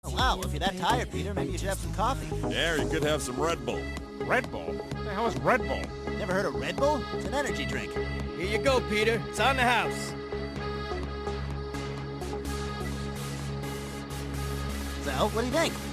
Oh, wow, if you're that tired, Peter, maybe you should have some coffee. Yeah, you could have some Red Bull. Red Bull? What the hell is Red Bull? Never heard of Red Bull? It's an energy drink. Here you go, Peter. It's on the house. So, what do you think?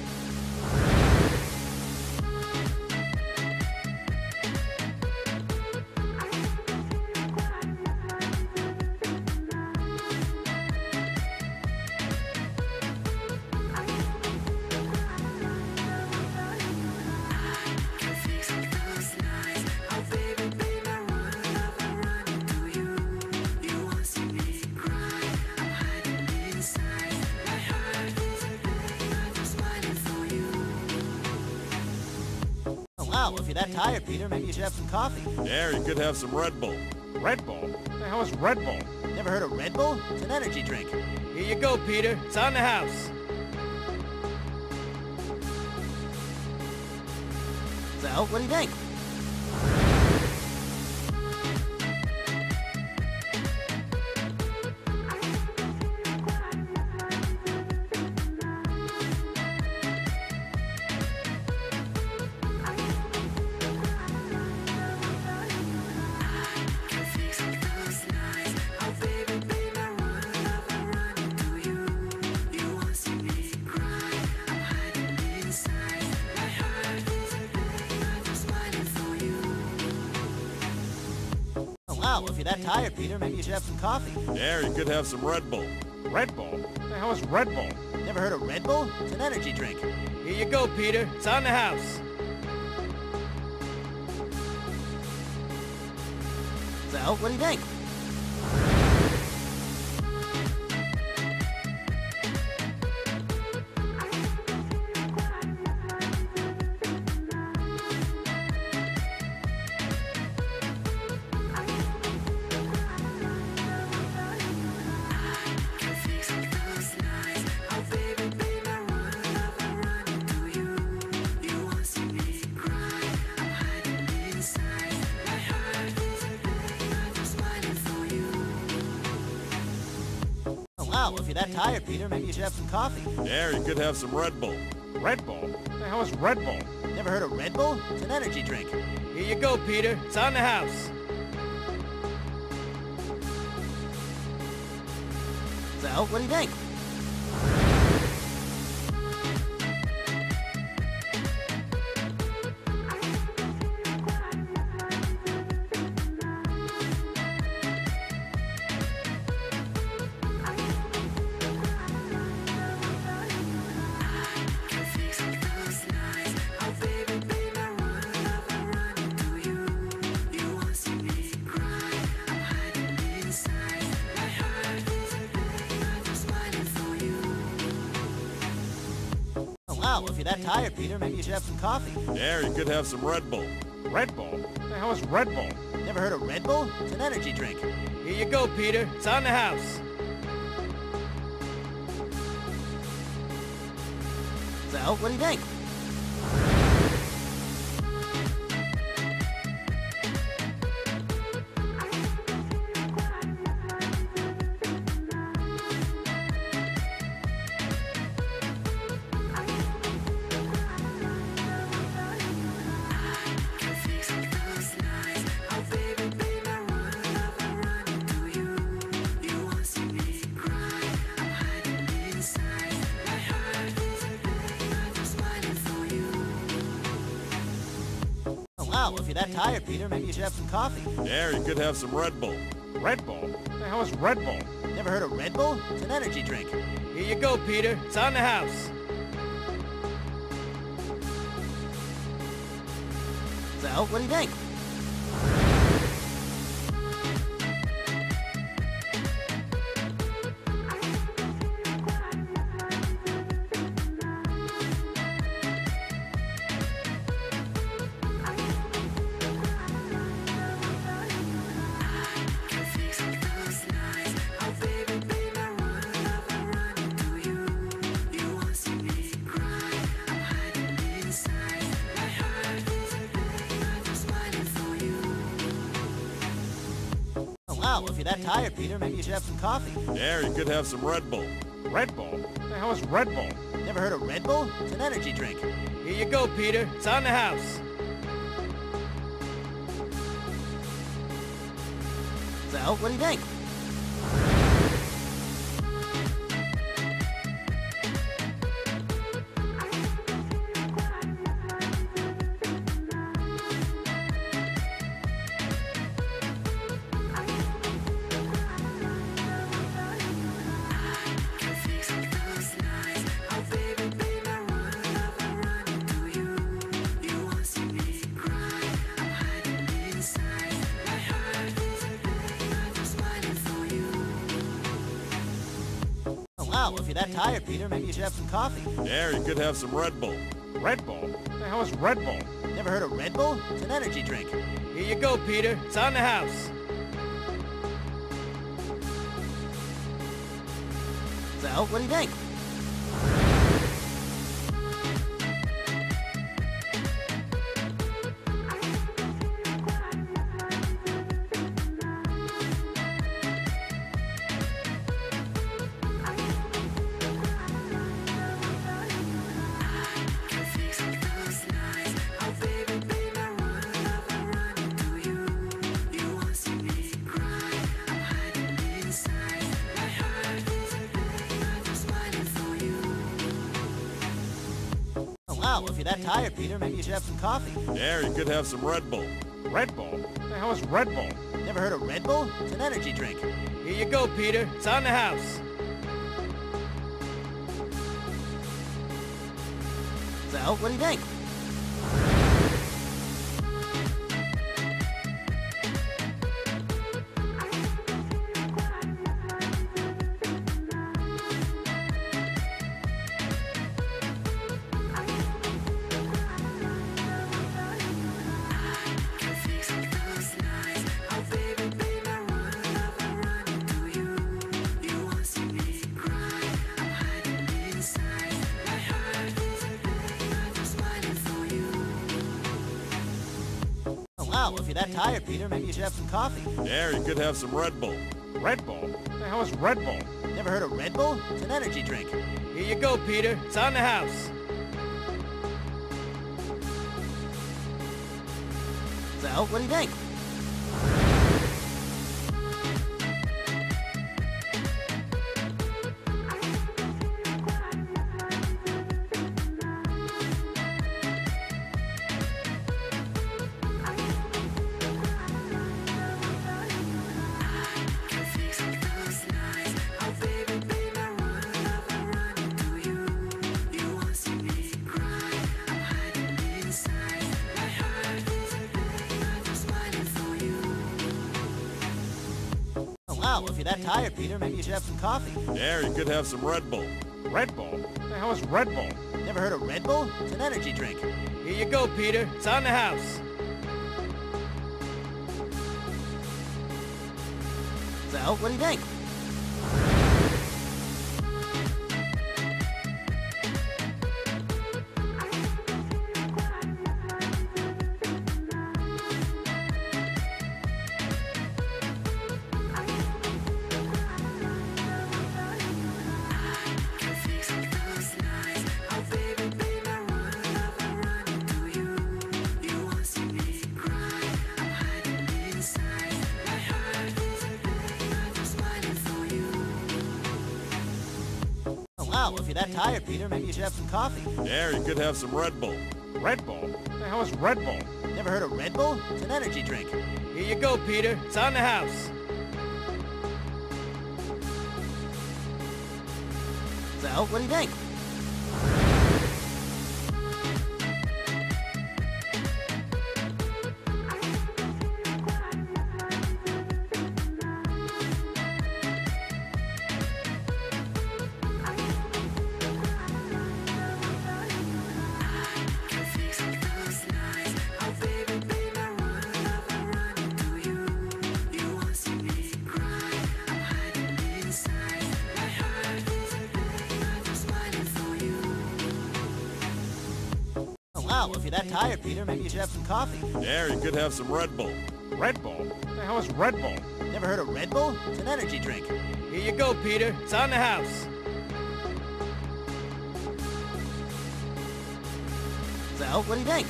Wow, if you're that tired, Peter, maybe you should have some coffee. Yeah, you could have some Red Bull. Red Bull? What the hell is Red Bull? Never heard of Red Bull? It's an energy drink. Here you go, Peter. It's on the house. So, what do you think? Wow, if you're that tired, Peter, maybe you should have some coffee. Yeah, you could have some Red Bull. Red Bull? What the hell is Red Bull? Never heard of Red Bull? It's an energy drink. Here you go, Peter. It's on the house. So, what do you think? Wow, if you're that tired, Peter, maybe you should have some coffee. Yeah, you could have some Red Bull. Red Bull? What the hell is Red Bull? Never heard of Red Bull? It's an energy drink. Here you go, Peter. It's on the house. So, what do you think? Wow, if you're that tired, Peter, maybe you should have some coffee. Yeah, you could have some Red Bull. Red Bull? What the hell is Red Bull? Never heard of Red Bull? It's an energy drink. Here you go, Peter. It's on the house. So, what do you think? Wow, if you're that tired, Peter, maybe you should have some coffee. Yeah, you could have some Red Bull. Red Bull? What the hell is Red Bull? Never heard of Red Bull? It's an energy drink. Here you go, Peter. It's on the house. So, what do you think? Wow, if you're that tired, Peter, maybe you should have some coffee. Yeah, you could have some Red Bull. Red Bull? What the hell is Red Bull? Never heard of Red Bull? It's an energy drink. Here you go, Peter. It's on the house. So, what do you think? Wow, if you're that tired, Peter, maybe you should have some coffee. Yeah, you could have some Red Bull. Red Bull? What the hell is Red Bull? Never heard of Red Bull? It's an energy drink. Here you go, Peter. It's on the house. So, what do you think? Wow, if you're that tired, Peter, maybe you should have some coffee. Yeah, you could have some Red Bull. Red Bull? What the hell is Red Bull? Never heard of Red Bull? It's an energy drink. Here you go, Peter. It's on the house. So, what do you think? Wow, if you're that tired, Peter, maybe you should have some coffee. Yeah, you could have some Red Bull. Red Bull? What the hell is Red Bull? Never heard of Red Bull? It's an energy drink. Here you go, Peter. It's on the house. So, what do you think? Wow, if you're that tired, Peter, maybe you should have some coffee. Yeah, you could have some Red Bull. Red Bull? What the hell is Red Bull? Never heard of Red Bull? It's an energy drink. Here you go, Peter. It's on the house. So, what do you think? Wow, if you're that tired, Peter, maybe you should have some coffee. Yeah, you could have some Red Bull. Red Bull? What the hell is Red Bull? Never heard of Red Bull? It's an energy drink. Here you go, Peter. It's on the house. So, what do you think? Wow, if you're that tired, Peter, maybe you should have some coffee. Yeah, you could have some Red Bull. Red Bull? What the hell is Red Bull? Never heard of Red Bull? It's an energy drink. Here you go, Peter. It's on the house. So, what do you think?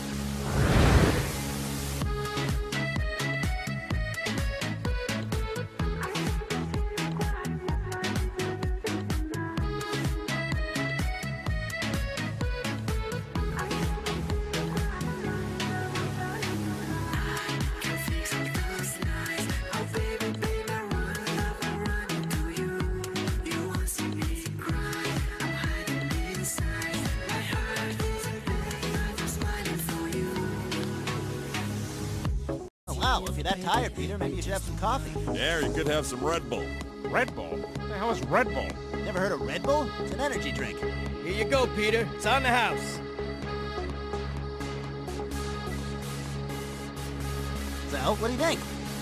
Wow, if you're that tired, Peter, maybe you should have some coffee. Yeah, you could have some Red Bull. Red Bull? What the hell is Red Bull? Never heard of Red Bull? It's an energy drink. Here you go, Peter. It's on the house. So, what do you think?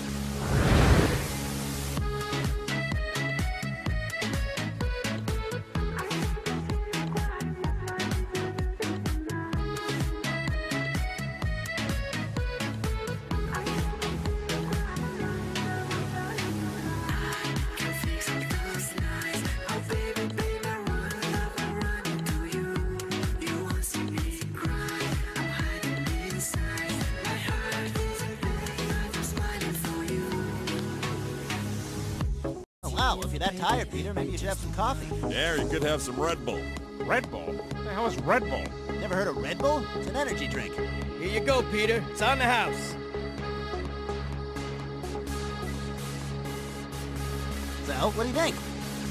Wow, if you're that tired, Peter, maybe you should have some coffee. Yeah, you could have some Red Bull. Red Bull? What the hell is Red Bull? Never heard of Red Bull? It's an energy drink. Here you go, Peter. It's on the house. So, what do you think?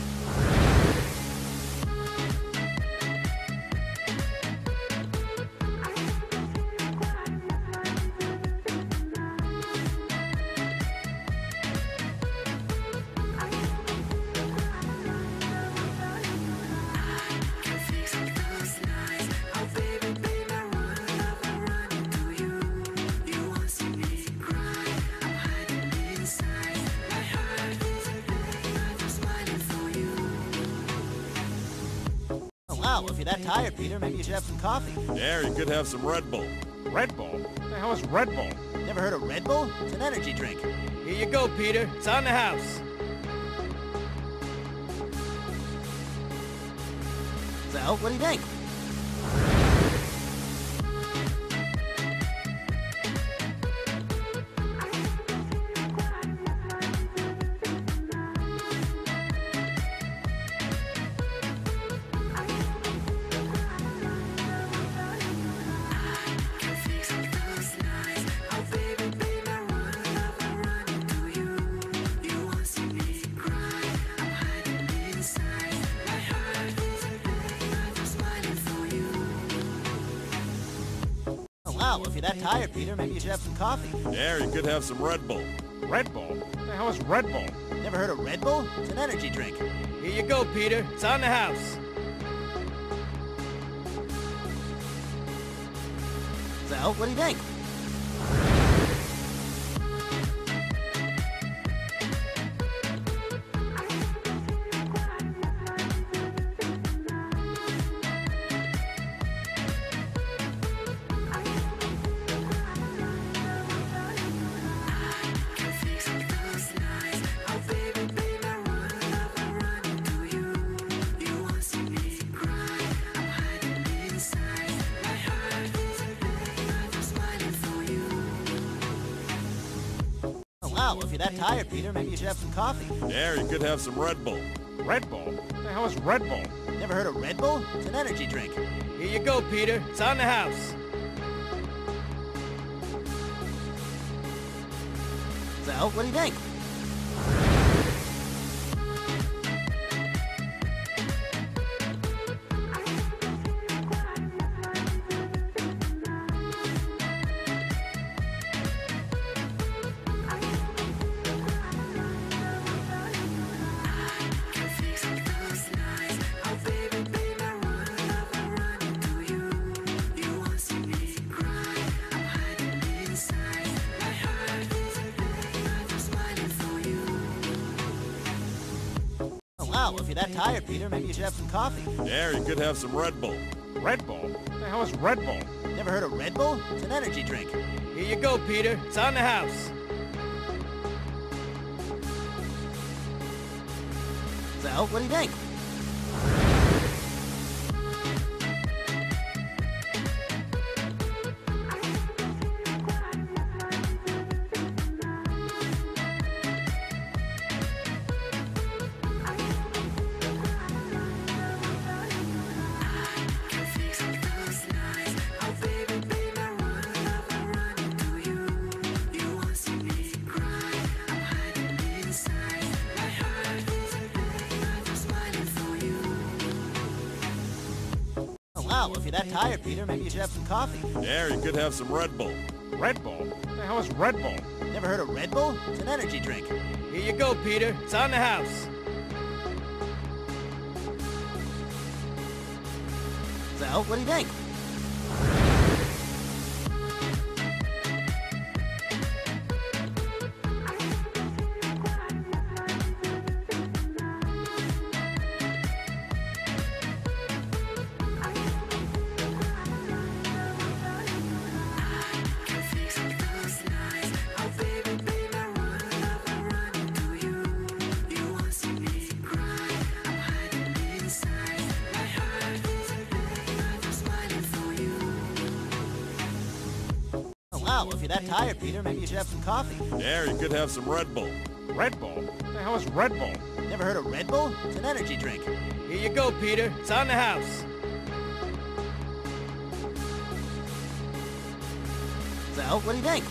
Wow, if you're that tired, Peter, maybe you should have some coffee. Yeah, you could have some Red Bull. Red Bull? What the hell is Red Bull? Never heard of Red Bull? It's an energy drink. Here you go, Peter. It's on the house. So, what do you think? Wow, if you're that tired, Peter, maybe you should have some coffee. Yeah, you could have some Red Bull. Red Bull? What the hell is Red Bull? Never heard of Red Bull? It's an energy drink. Here you go, Peter. It's on the house. So, what do you think? Wow, if you're that tired, Peter, maybe you should have some coffee. Yeah, you could have some Red Bull. Red Bull? What the hell is Red Bull? Never heard of Red Bull? It's an energy drink. Here you go, Peter. It's on the house. So, what do you think? Wow, if you're that tired, Peter, maybe you should have some coffee. Yeah, you could have some Red Bull. Red Bull? What the hell is Red Bull? Never heard of Red Bull? It's an energy drink. Here you go, Peter. It's on the house. So, what do you think? wow, if you're that tired, Peter, maybe you should have some coffee. Yeah, you could have some Red Bull. Red Bull? What the hell is Red Bull? Never heard of Red Bull? It's an energy drink. Here you go, Peter. It's on the house. So, what do you think? Wow, if you're that tired, Peter, maybe you should have some coffee. Yeah, you could have some Red Bull. Red Bull? What the hell is Red Bull? Never heard of Red Bull? It's an energy drink. Here you go, Peter. It's on the house. So, what do you think?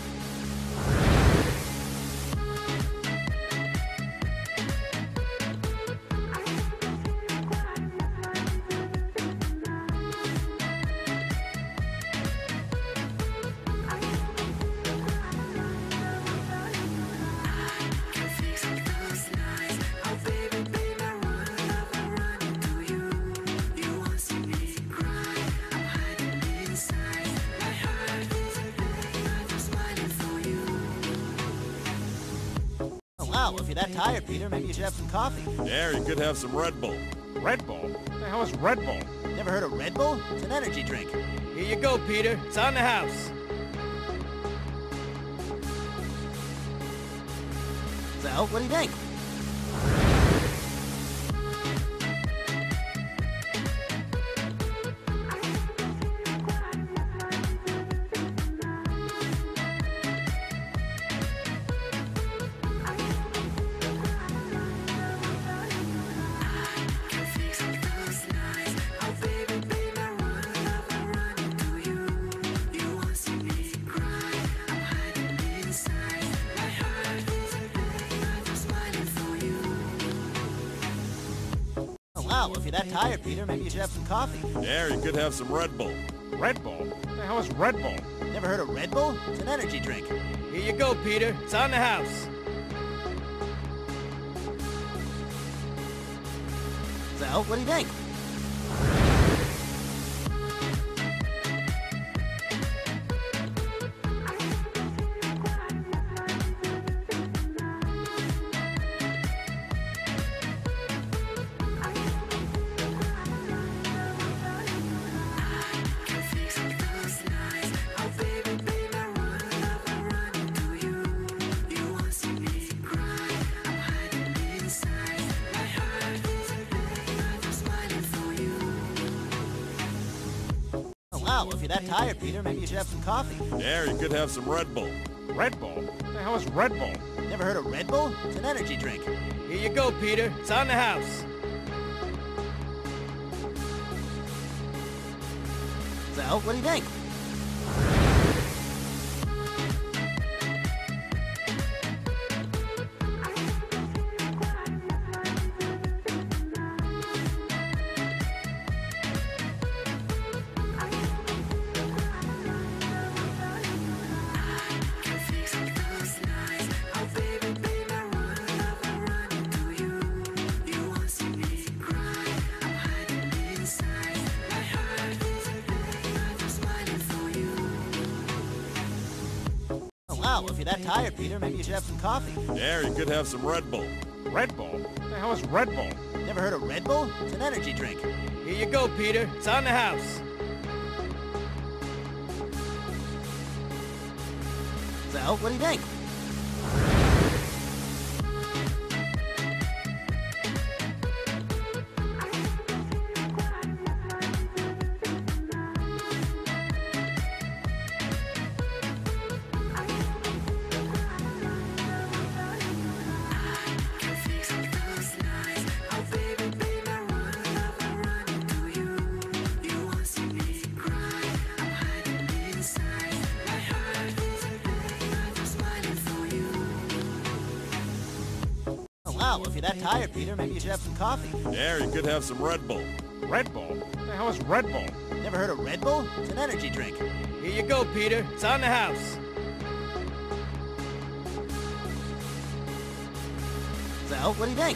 Wow, if you're that tired, Peter, maybe you should have some coffee. Yeah, you could have some Red Bull. Red Bull? What the hell is Red Bull? Never heard of Red Bull? It's an energy drink. Here you go, Peter. It's on the house. So, what do you think? Wow, if you're that tired, Peter, maybe you should have some coffee. Yeah, you could have some Red Bull. Red Bull? What the hell is Red Bull? Never heard of Red Bull? It's an energy drink. Here you go, Peter. It's on the house. So, what do you think? Wow, if you're that tired, Peter, maybe you should have some coffee. Yeah, you could have some Red Bull. Red Bull? What the hell is Red Bull? Never heard of Red Bull? It's an energy drink. Here you go, Peter. It's on the house. So, what do you think? Wow, if you're that tired, Peter, maybe you should have some coffee. Yeah, you could have some Red Bull. Red Bull? What the hell is Red Bull? Never heard of Red Bull? It's an energy drink. Here you go, Peter. It's on the house. So, what do you think? Wow, if you're that tired, Peter, maybe you should have some coffee. Yeah, you could have some Red Bull. Red Bull? What the hell is Red Bull? Never heard of Red Bull? It's an energy drink. Here you go, Peter. It's on the house. So, what do you think?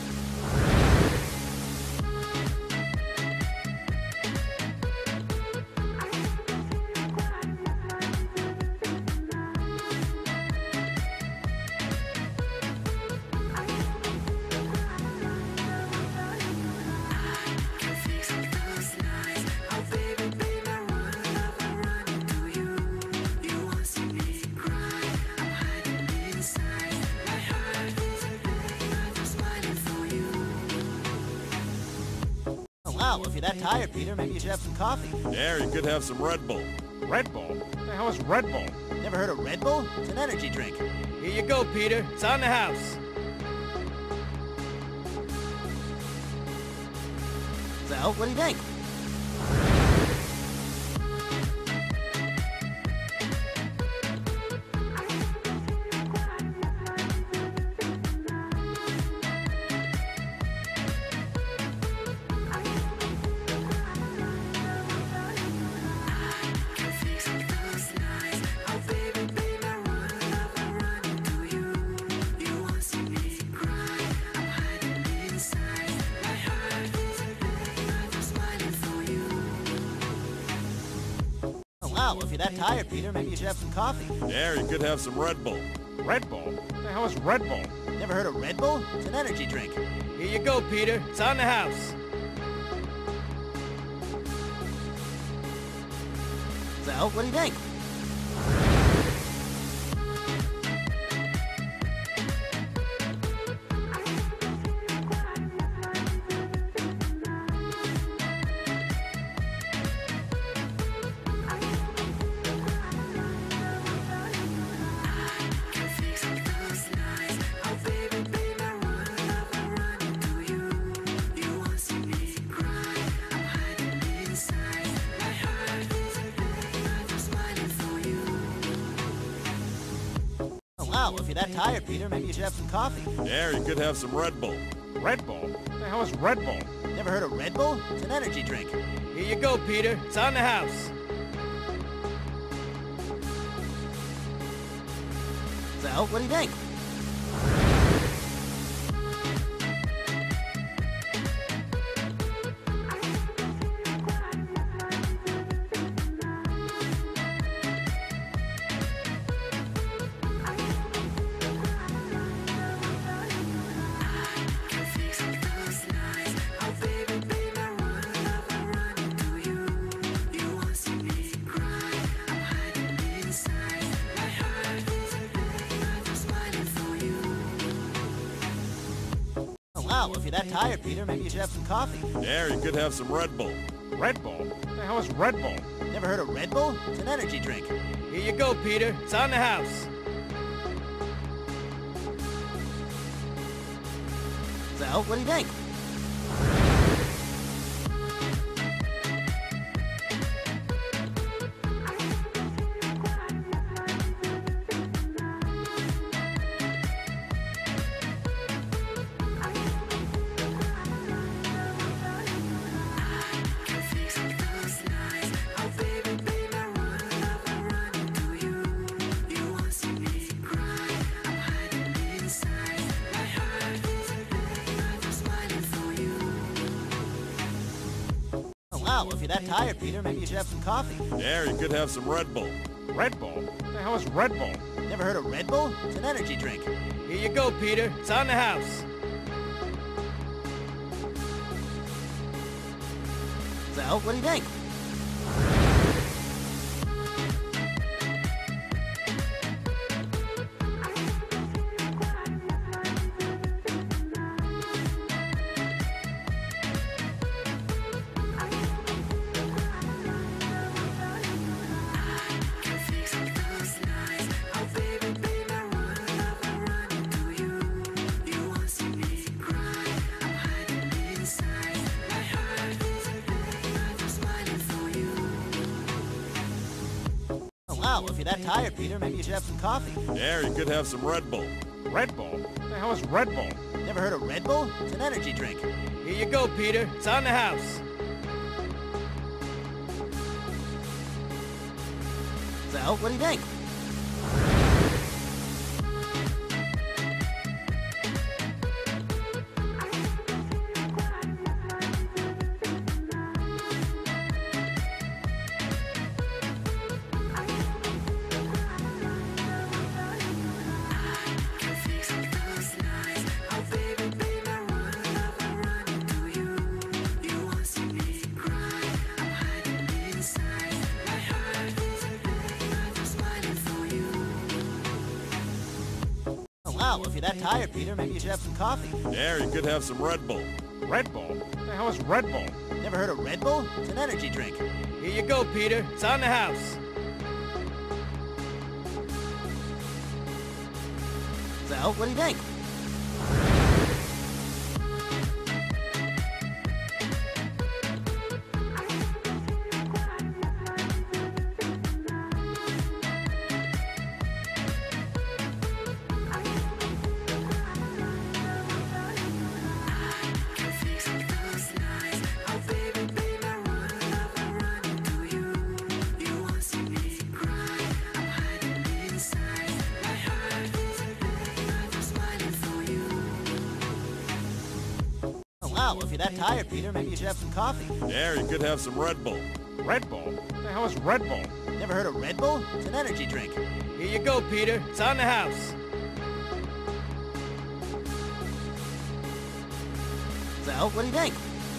Wow, if you're that tired, Peter, maybe you should have some coffee. Yeah, you could have some Red Bull. Red Bull? What the hell is Red Bull? Never heard of Red Bull? It's an energy drink. Here you go, Peter. It's on the house. So, what do you think? Wow, if you're that tired, Peter, maybe you should have some coffee. Yeah, you could have some Red Bull. Red Bull? What the hell is Red Bull? Never heard of Red Bull? It's an energy drink. Here you go, Peter. It's on the house. So, what do you think? Wow, if you're that tired, Peter, maybe you should have some coffee. Yeah, you could have some Red Bull. Red Bull? What the hell is Red Bull? Never heard of Red Bull? It's an energy drink. Here you go, Peter. It's on the house. So, what do you think? Wow, if you're that tired, Peter, maybe you should have some coffee. Yeah, you could have some Red Bull. Red Bull? What the hell is Red Bull? Never heard of Red Bull? It's an energy drink. Here you go, Peter. It's on the house. So, what do you think? Wow, if you're that tired, Peter, maybe you should have some coffee. Yeah, you could have some Red Bull. Red Bull? What the hell is Red Bull? Never heard of Red Bull? It's an energy drink. Here you go, Peter. It's on the house. So, what do you think? Wow, if you're that tired, Peter, maybe you should have some coffee. Yeah, you could have some Red Bull. Red Bull? What the hell is Red Bull? Never heard of Red Bull? It's an energy drink. Here you go, Peter. It's on the house. So, what do you think? Wow, if you're that tired, Peter, maybe you should have some coffee. Yeah, or you could have some Red Bull. Red Bull? What the hell is Red Bull? Never heard of Red Bull? It's an energy drink. Here you go, Peter. It's on the house. So, what do you think? Wow, if you're that tired, Peter, maybe you should have some coffee. Yeah, or you could have some Red Bull. Red Bull? What the hell is Red Bull? Never heard of Red Bull? It's an energy drink. Here you go, Peter. It's on the house. So, what do you think?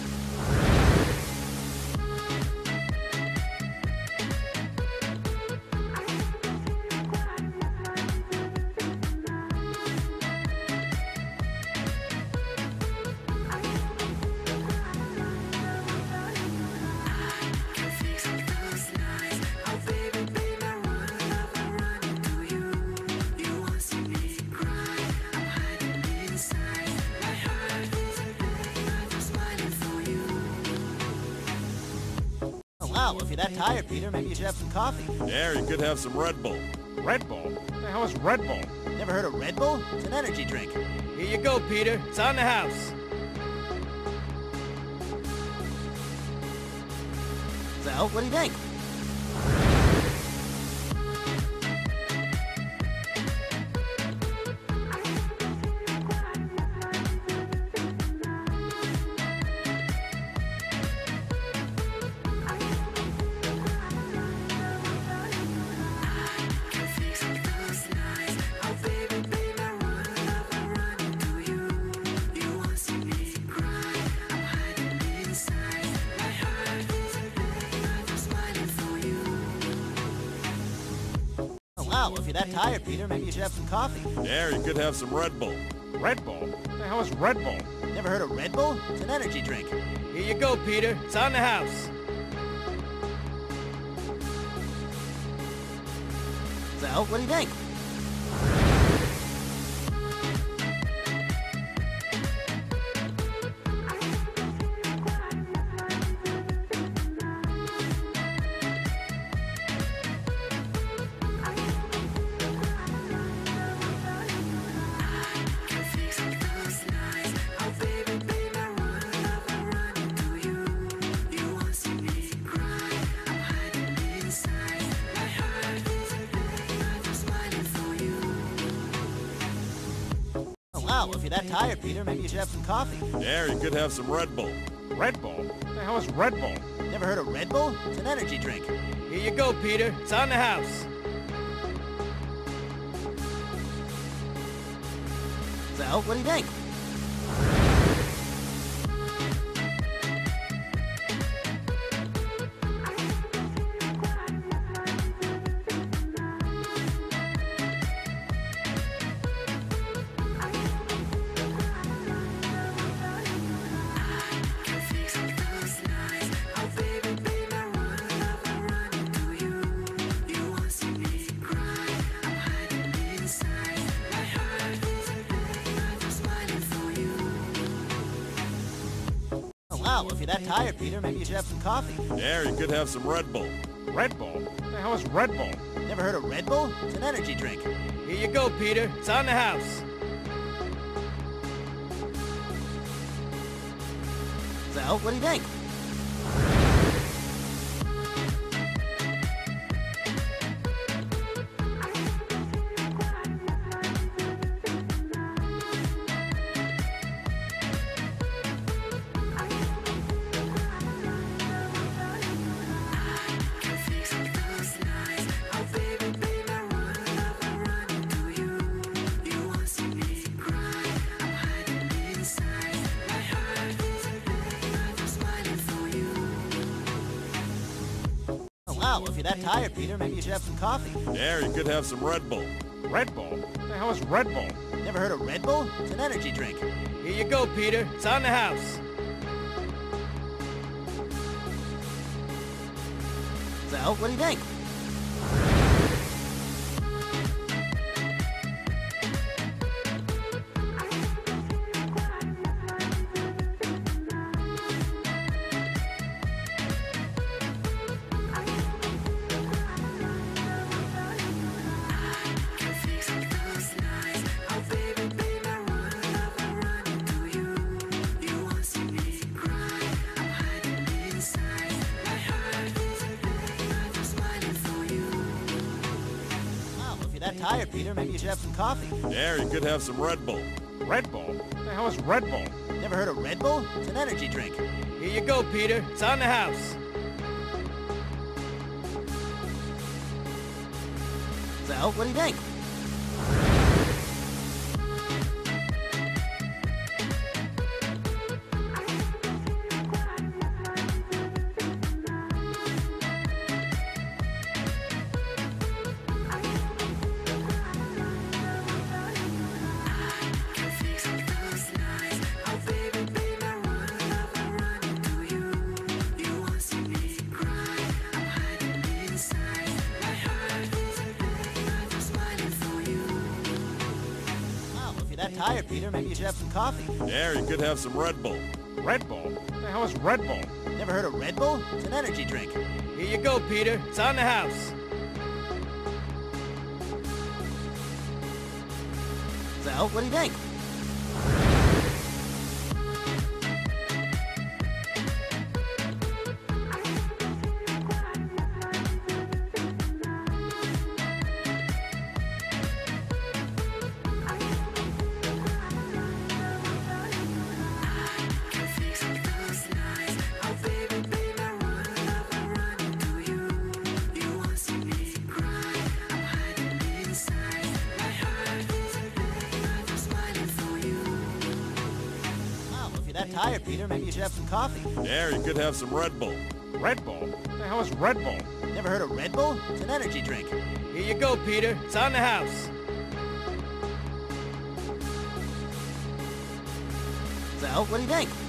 Wow, if you're that tired, Peter, maybe you should have some coffee. Yeah, or you could have some Red Bull. Red Bull? What the hell is Red Bull? Never heard of Red Bull? It's an energy drink. Here you go, Peter. It's on the house. So, what do you think? Wow, if you're that tired, Peter, maybe you should have some coffee. Yeah, or you could have some Red Bull. Red Bull? What the hell is Red Bull? Never heard of Red Bull? It's an energy drink. Here you go, Peter. It's on the house. So, what do you think? Wow, if you're that tired, Peter, maybe you should have some coffee. Yeah, or you could have some Red Bull. Red Bull? What the hell is Red Bull? Never heard of Red Bull? It's an energy drink. Here you go, Peter. It's on the house. So, what do you think? Wow, if you're that tired, Peter, maybe you should have some coffee. Yeah, or you could have some Red Bull. Red Bull? What the hell is Red Bull? Never heard of Red Bull? It's an energy drink. Here you go, Peter. It's on the house. So, what do you think? wow, if you're that tired, Peter, maybe you should have some coffee. Yeah, or you could have some Red Bull. Red Bull? What the hell is Red Bull? Never heard of Red Bull? It's an energy drink. Here you go, Peter. It's on the house. So, what do you think? That tired, Peter, maybe you should have some coffee. Yeah, or you could have some Red Bull. Red Bull? What the hell is Red Bull? Never heard of Red Bull? It's an energy drink. Here you go, Peter. It's on the house. So, what do you think? That tired, Peter, maybe you should have some coffee. Yeah, or you could have some Red Bull. Red Bull? What the hell is Red Bull? Never heard of Red Bull? It's an energy drink. Here you go, Peter. It's on the house. So, what do you think? That tired, Peter, maybe you should have some coffee. Yeah, or you could have some Red Bull. Red Bull? What the hell is Red Bull? Never heard of Red Bull? It's an energy drink. Here you go, Peter. It's on the house. So, what do you think?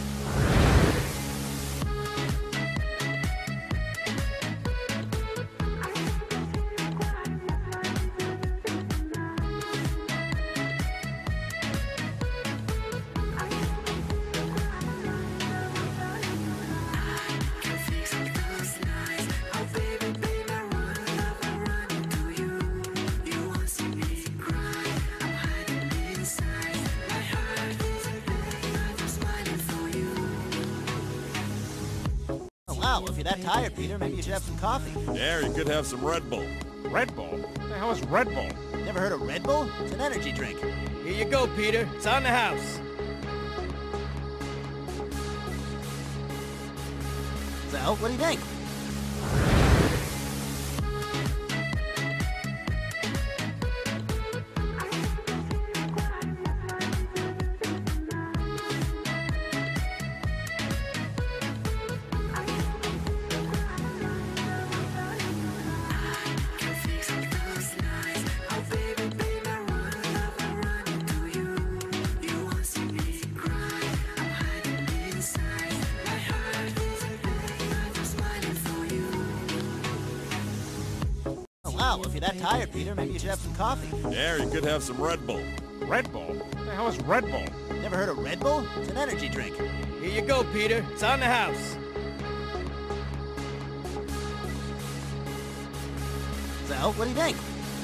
Wow, if you're that tired, Peter, maybe you should have some coffee. Yeah, or you could have some Red Bull. Red Bull? What the hell is Red Bull? Never heard of Red Bull? It's an energy drink. Here you go, Peter. It's on the house. So, what do you think? Wow, if you're that tired, Peter, maybe you should have some coffee. Yeah, or you could have some Red Bull. Red Bull? What the hell is Red Bull? Never heard of Red Bull? It's an energy drink. Here you go, Peter. It's on the house. So, what do you think?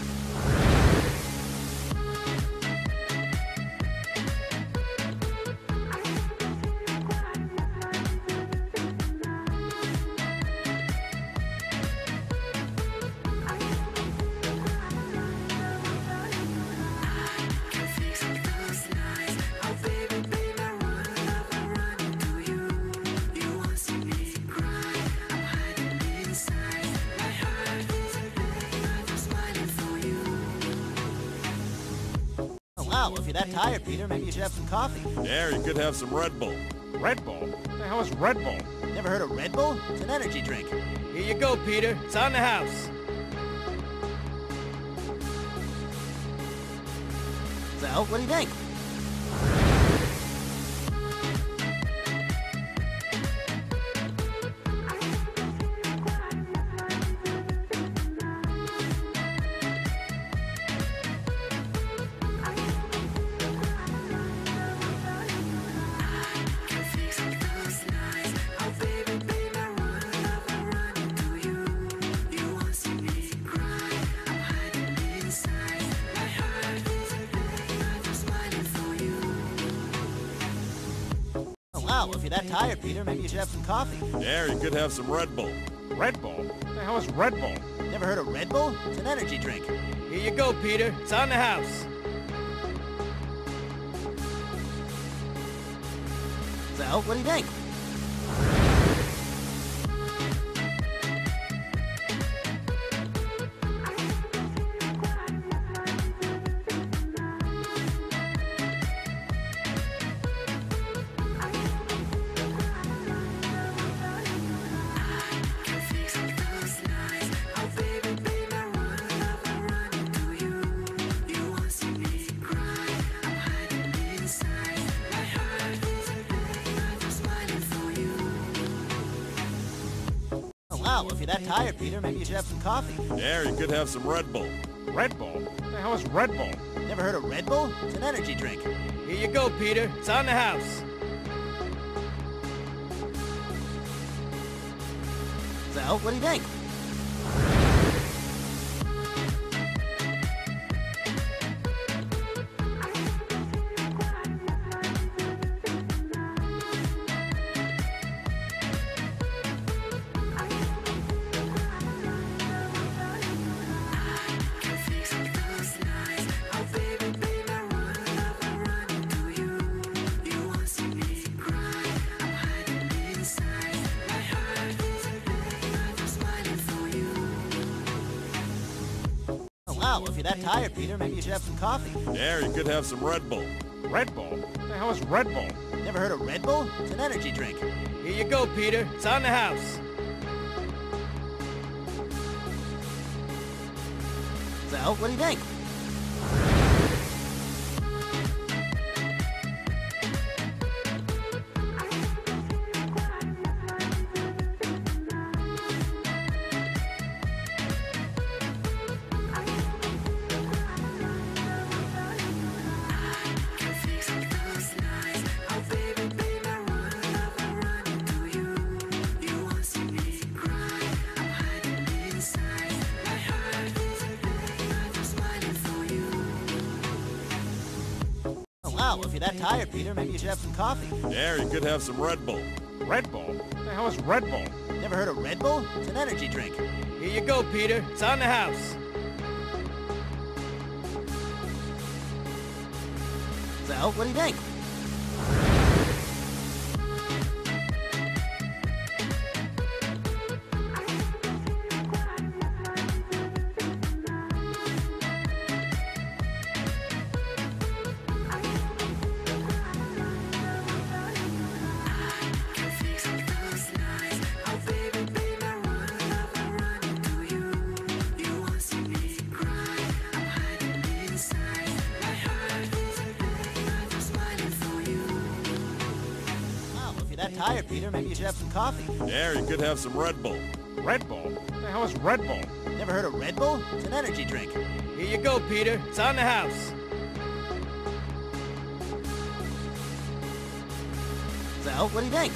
Wow, if you're that tired, Peter, maybe you should have some coffee. Yeah, or you could have some Red Bull. Red Bull? What the hell is Red Bull? Never heard of Red Bull? It's an energy drink. Here Here you go, Peter. It's on the house. So, what do you think? Wow, if you're that tired, Peter, maybe you should have some coffee. Yeah, or you could have some Red Bull. Red Bull? What the hell is Red Bull? Never heard of Red Bull? It's an energy drink. Here you go, Peter. It's on the house. So, what do you think? Wow, if you're that tired, Peter, maybe you should have some coffee. Yeah, or you could have some Red Bull. Red Bull? What the hell is Red Bull? Never heard of Red Bull? It's an energy drink. Here you go, Peter. It's on the house. So, what do you think? Wow, if you're that tired, Peter, maybe you should have some coffee. Yeah, or you could have some Red Bull. Red Bull? What the hell is Red Bull? Never heard of Red Bull? It's an energy drink. Here you go, Peter. It's on the house. So, what do you think? Wow, if you're that tired, Peter, maybe you should have some coffee. Yeah, or you could have some Red Bull. Red Bull? What the hell is Red Bull? Never heard of Red Bull? It's an energy drink. Here you go, Peter. It's on the house. So, what do you think? That tired, Peter, maybe you should have some coffee. Yeah, or you could have some Red Bull. Red Bull? What the hell is Red Bull? Never heard of Red Bull? It's an energy drink. Here you go, Peter. It's on the house. So, what do you think?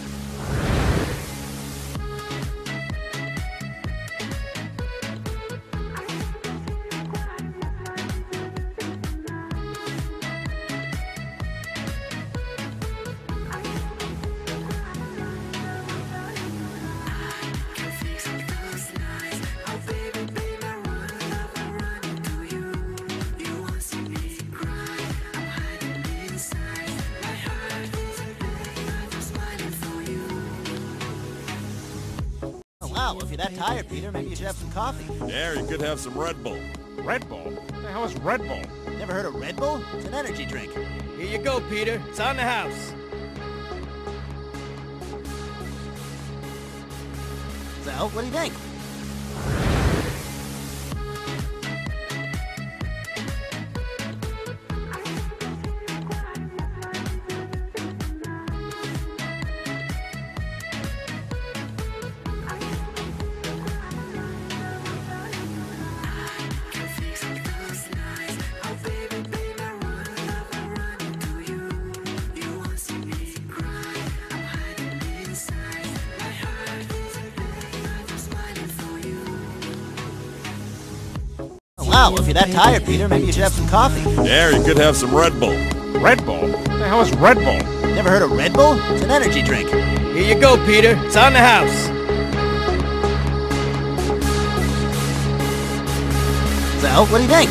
Wow, if you're that tired, Peter, maybe you should have some coffee. Yeah, or you could have some Red Bull. Red Bull? What the hell is Red Bull? Never heard of Red Bull? It's an energy drink. Here you go, Peter. It's on the house. So, So, what do you think? Wow, if you're that tired, Peter, maybe you should have some coffee. Yeah, you could have some Red Bull. Red Bull? What the hell is Red Bull? Never heard of Red Bull? It's an energy drink. Here you go, Peter. It's on the house. So, what do you think?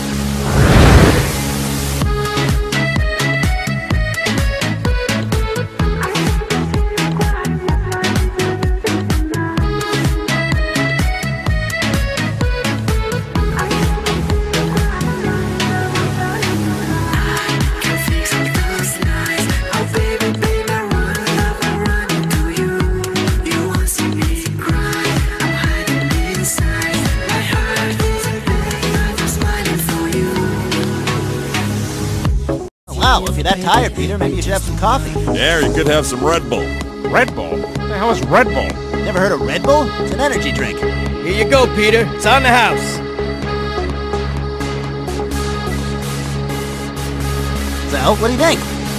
Wow, if you're that tired, Peter, maybe you should have some coffee. Yeah, you could have some Red Bull. Red Bull? What the hell is Red Bull? Never heard of Red Bull? It's an energy drink. Here you go, Peter. It's on the house. So, what do you think?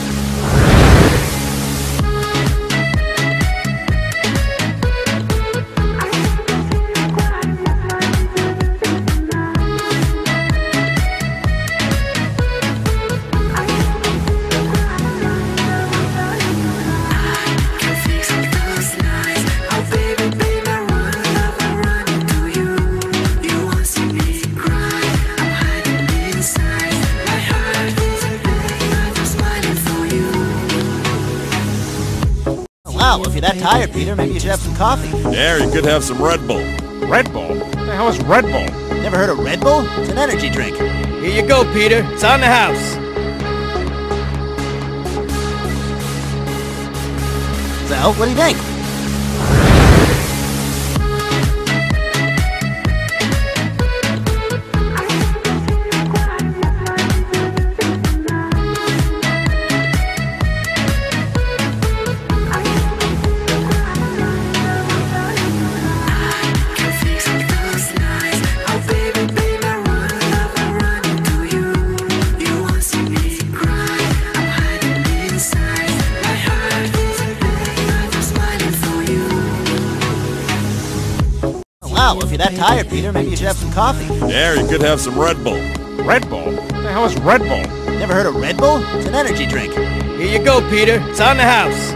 Wow, if you're that tired, Peter, maybe you should have some coffee. Yeah, you could have some Red Bull. Red Bull? What the hell is Red Bull? Never heard of Red Bull? It's an energy drink. Here you go, Peter. It's on the house. So, what do you think? Wow, if you're that tired, Peter, maybe you should have some coffee. Yeah, you could have some Red Bull. Red Bull? What the hell is Red Bull? Never heard of Red Bull? It's an energy drink. Here you go, Peter. It's on the house.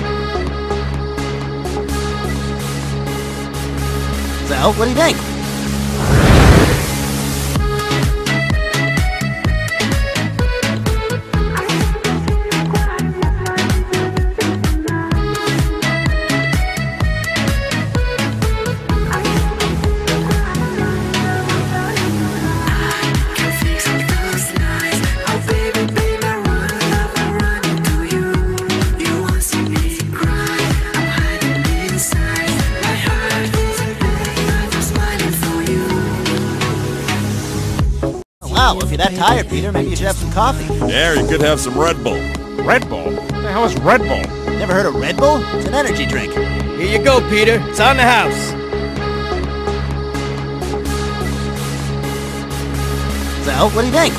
So, what do you think? Wow, if you're that tired, Peter, maybe you should have some coffee. Yeah, you could have some Red Bull. Red Bull? What the hell is Red Bull? Never heard of Red Bull? It's an energy drink. Here you go, Peter. It's on the house. So, what do you think?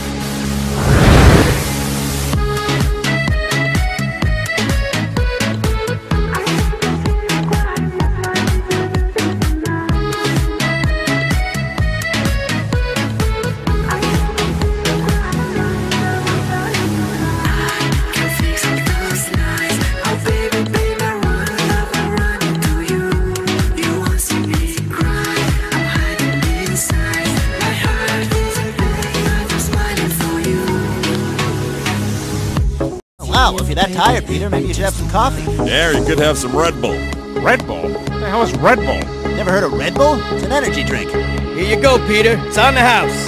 Wow, if you're that tired, Peter, maybe you should have some coffee. Yeah, you could have some Red Bull. Red Bull? What the hell is Red Bull? Never heard of Red Bull? It's an energy drink. Here you go, Peter. It's on the house.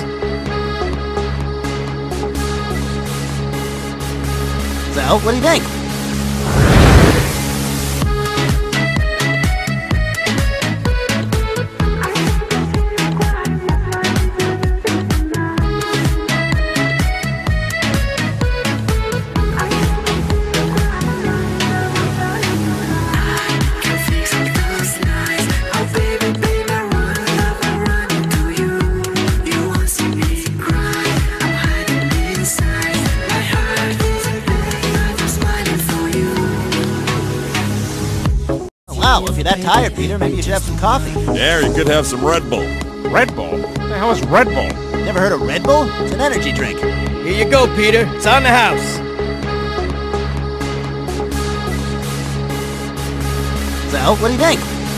So, what do you think? Wow, if you're that tired, Peter, maybe you should have some coffee. Yeah, you could have some Red Bull. Red Bull? What the hell is Red Bull? Never heard of Red Bull? It's an energy drink. Here you go, Peter. It's on the house. So, what do you think?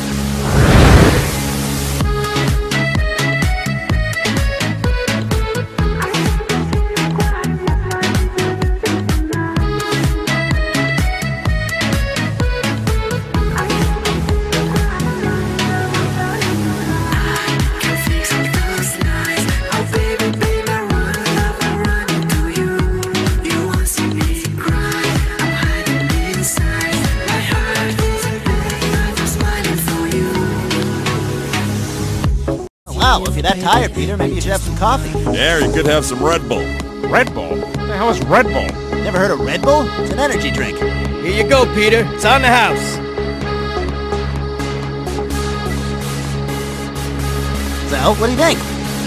Wow, if you're that tired, Peter, maybe you should have some coffee. Yeah, you could have some Red Bull. Red Bull? What the hell is Red Bull? Never heard of Red Bull? It's an energy drink. Here you go, Peter. It's on the house. So, what do you think?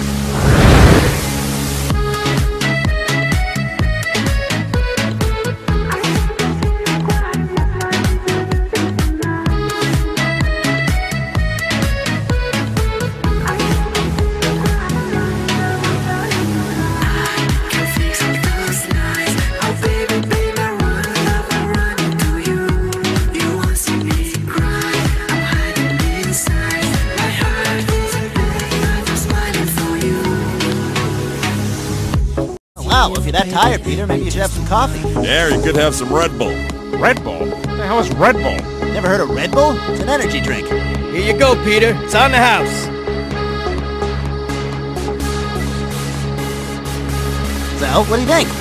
Wow, if you're that tired, Peter, maybe you should have some coffee. Yeah, you could have some Red Bull. Red Bull? What the hell is Red Bull? Never heard of Red Bull? It's an energy drink. Here you go, Peter. It's on the house. So, what do you think?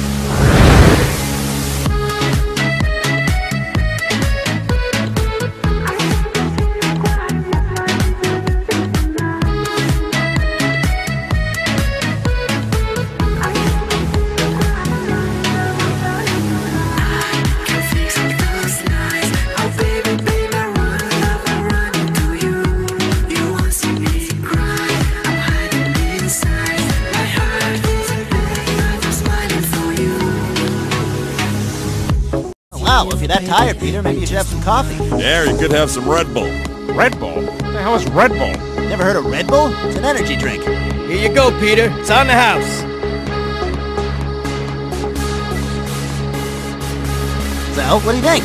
Wow, if you're that tired, Peter, maybe you should have some coffee. Yeah, you could have some Red Bull. Red Bull? What the hell is Red Bull? Never heard of Red Bull? It's an energy drink. Here you go, Peter. It's on the house. So, what do you think?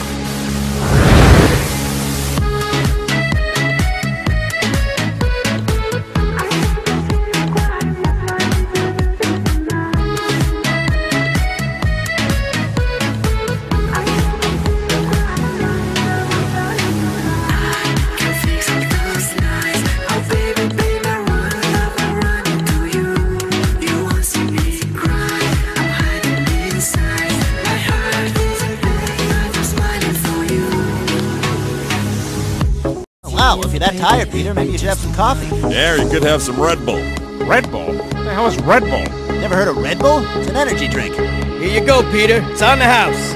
Wow, if you're that tired, Peter, maybe you should have some coffee. Yeah, you could have some Red Bull. Red Bull? What the hell is Red Bull? Never heard of Red Bull? It's an energy drink. Here you go, Peter. It's on the house.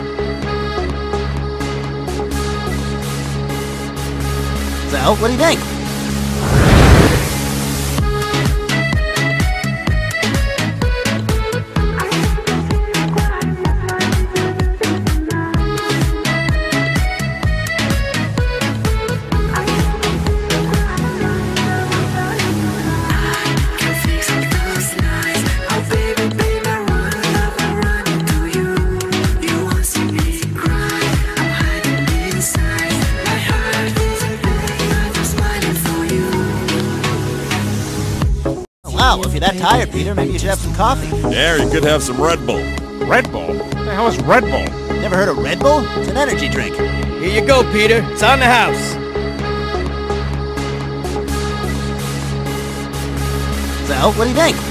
So, what do you think? Wow, if you're that tired, Peter, maybe you should have some coffee. Yeah, you could have some Red Bull. Red Bull? What the hell is Red Bull? Never heard of Red Bull? It's an energy drink. Here you go, Peter. It's on the house. So, what do you think?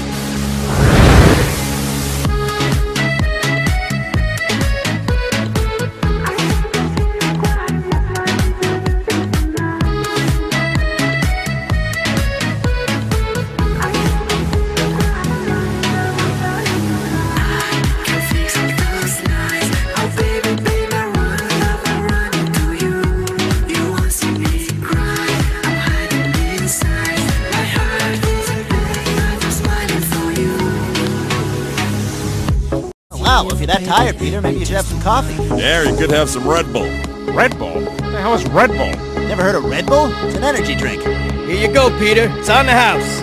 Wow, if you're that tired, Peter, maybe you should have some coffee. Yeah, you could have some Red Bull. Red Bull? What the The hell is Red Bull? Never heard of Red Bull? It's an energy drink. Here you go, Peter. It's on the house.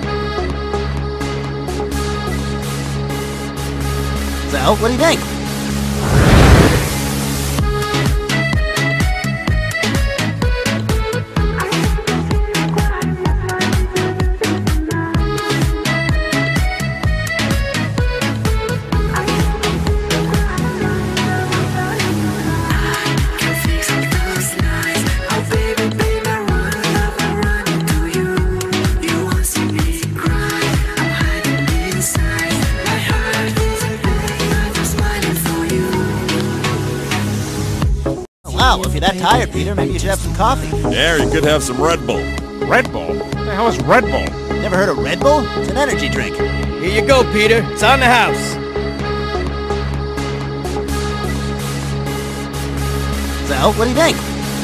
So, what do you think? Wow, if you're that tired, Peter, maybe you should have some coffee. Yeah, you could have some Red Bull. Red Bull? The hell is Red Bull? Never heard of Red Bull? It's an energy drink. Here you go, Peter. It's on the house. So, what do you think?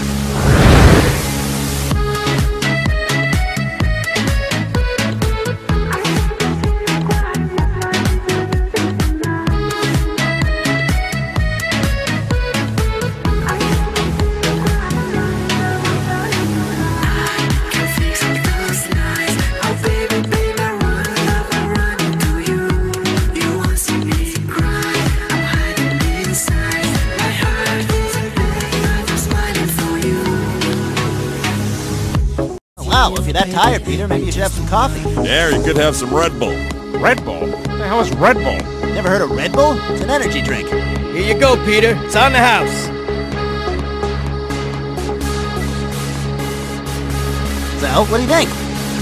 Wow, if you're that tired, Peter, maybe you should have some coffee. Yeah, you could have some Red Bull. Red Bull? The hell is Red Bull? Never heard of Red Bull? It's an energy drink. Here you go, Peter. It's on the house. So, what do you think?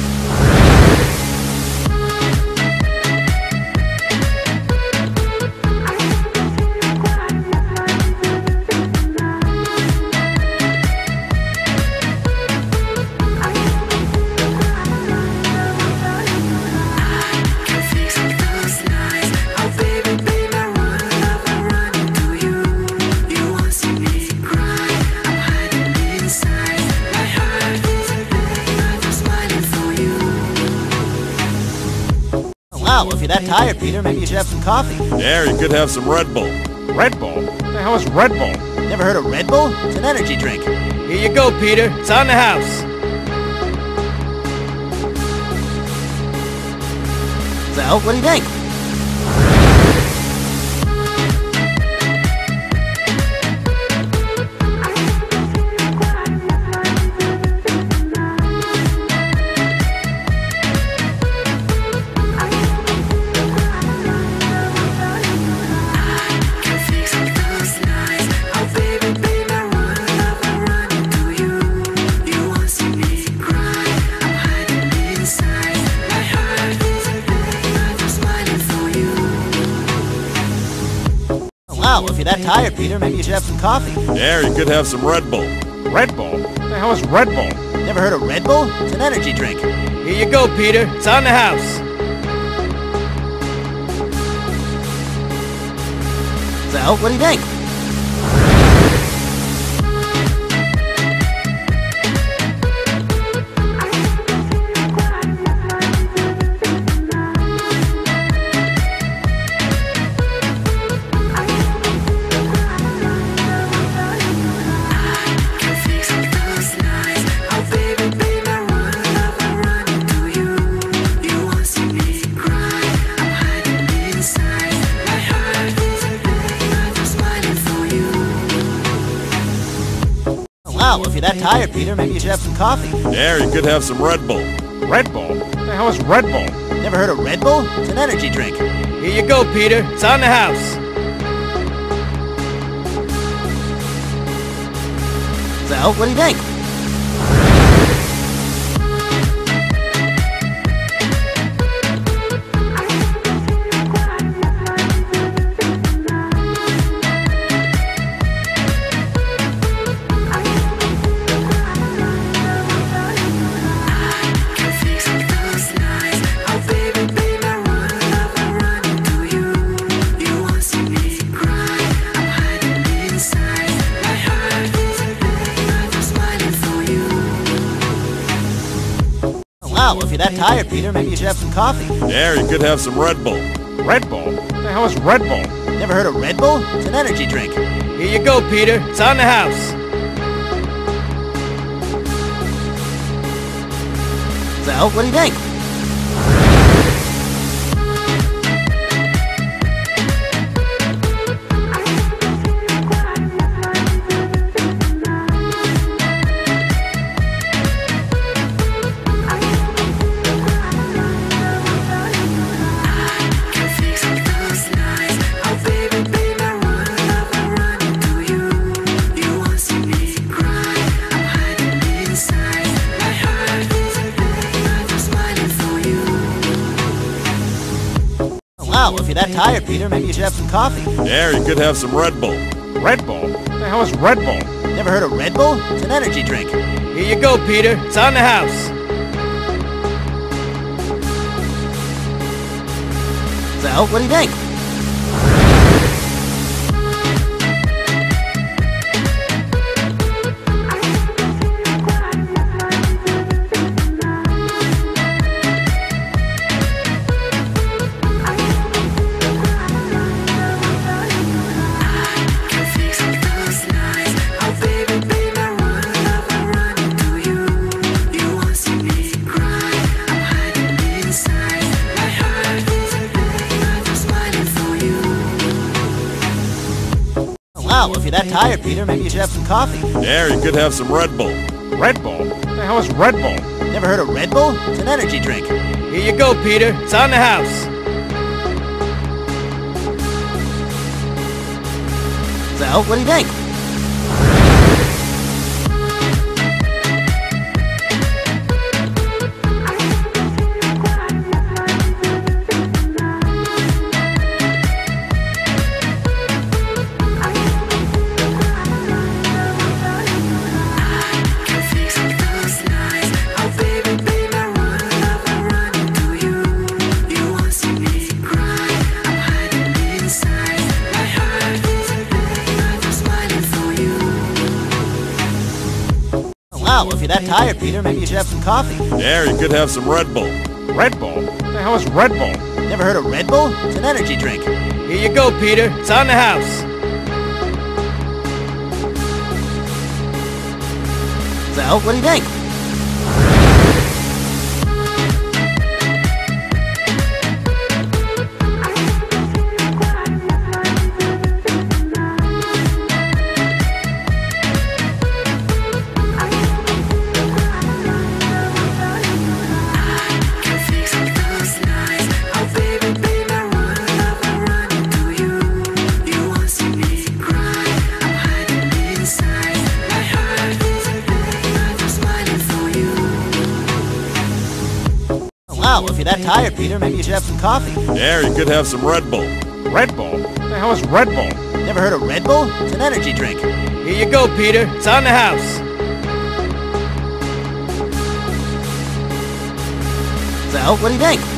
Wow, if you're that tired, Peter, maybe you should have some coffee. Yeah, you could have some Red Bull. Red Bull? The hell is Red Bull? Never heard of Red Bull? It's an energy drink. Here you go, Peter. It's on the house. So, what do you think? Wow, if you're that tired, Peter, maybe you should have some coffee. Yeah, you could have some Red Bull. Red Bull? The hell is Red Bull? Never heard of Red Bull? It's an energy drink. Here you go, Peter. It's on the house. So, what do you think? Wow, if you're that tired, Peter, maybe you should have some coffee. Yeah, you could have some Red Bull. Red Bull? The hell is Red Bull? Never heard of Red Bull? It's an energy drink. Here you go, Peter. It's on the house. So, what do you think? Wow, if you're that tired, Peter, maybe you should have some coffee. Yeah, you could have some Red Bull. Red Bull? The hell is Red Bull? Never heard of Red Bull? It's an energy drink. Here you go, Peter. It's on the house. So, what do you think? Wow, if you're that tired, Peter, maybe you should have some coffee. Yeah, you could have some Red Bull. Red Bull? What the hell is Red Bull? Never heard of Red Bull? It's an energy drink. Here you go, Peter. It's on the house. So, what do you think? Wow, if you're that tired, Peter, maybe you should have some coffee. Yeah, you could have some Red Bull. Red Bull? What the hell is Red Bull? Never heard of Red Bull? It's an energy drink. Here you go, Peter. It's on the house. So, what do you think? Wow, if you're that tired, Peter, maybe you should have some coffee. Yeah, you could have some Red Bull. Red Bull? What the hell is Red Bull? Never heard of Red Bull? It's an energy drink. Here you go, Peter. It's on the house. So, what do you think? Wow, if you're that tired, Peter, maybe you should have some coffee. Yeah, you could have some Red Bull. Red Bull? What the hell is Red Bull? Never heard of Red Bull? It's an energy drink. Here you go, Peter. It's on the house. So, what do you think?